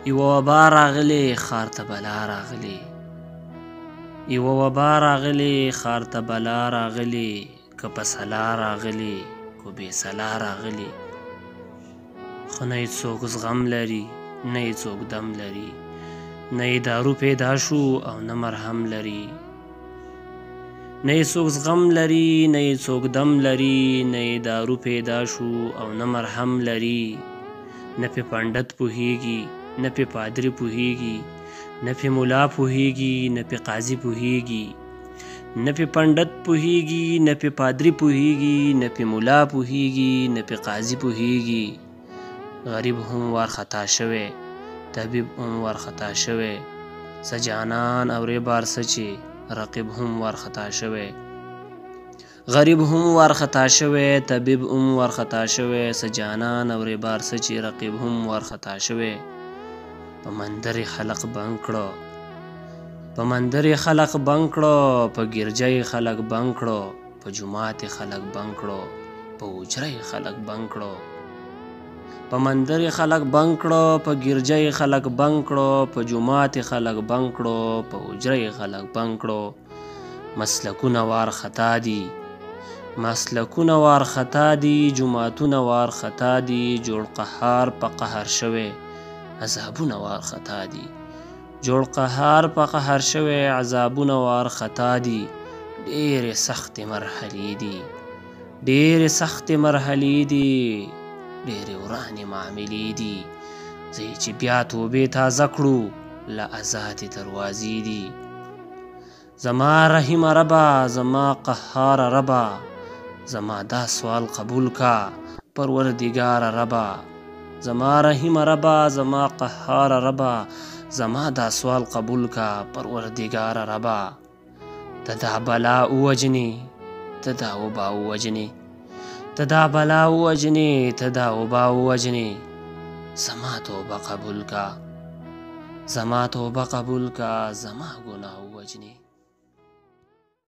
یوه وبا راغلې ښار ته بلا راغلې، یوه وبا راغلې ښار ته بلا راغلې، که په سلا راغلې که بې سلا راغلې. خو نه یې څوک زغم لري نه یې څوک دم لري، نه یې دارو پیدا شو او نه مرهم لري. نه یې څوک زغم لري نه یې څوک دم لري، نه یې دارو پیدا شو او نه مرهم لري. نه پې پنډت پوهیږي نه پې پادري پوهیږي، نه پې ملا پوهیږي نه پې قاضي پوهیږي. نه پې پنډت پوهیږي نه پې پادري پوهیږي، نه پې ملا پوهیږي نه پې قاضي پوهیږي. غریب هم وارخطا شوی طبیب هم وارخطا شوی، څه جانان اورې بار څه چې رقیب هم وارخطا شوی. غریب هم وارخطا شوی طبیب هم وارخطا شوی، څه جانان اورې بار څه چې رقیب هم وارخطا شوی. په مندر یې خلق بند کړه په مندر یې خلق بند کړه، په ګرجه یې خلق بند کړه، په جومات یې خلق بند کړه، په حجره یې خلق بند کړه. په مندر یې خلق بند کړه په ګرجه یې خلق بند کړه، په جومات یې خلق بند کړه، په حجره یې خلق بند کړه. مسلکونه وارخطا دي مسلکونه وارخطا دي، جوماتونه وارخطا دي، جوړ قهار په قهر شوی عذابونه وارخطا دي. جوړ قهار په قهر شوی عذابونه وارخطا دي. ډېرې سختې مرحلې دي ډېرې سختې مرحلې دي، ډېرې ورانې معاملې دي. ځئ چې بیا توبې تازه کړو له ازادې دروازې دي. زما رحیمه ربه زما قهاره ربه، زما دا سوال قبول کا پروردګاره ربه. زما رحیمه ربه زما قهاره ربه، زما دا سوال قبول کا پروردګاره ربه. ته دا بلا ووجنې ته دا وبا ووجنې، ته دا بلا ووجنې ته دا وبا ووجنې. زما توبه قبول کا زما توبه قبول کا، زما ګناه ووجنې.